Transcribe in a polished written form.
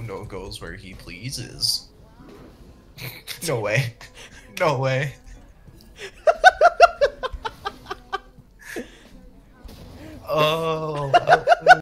Uno goes where he pleases. No way. No way. Oh.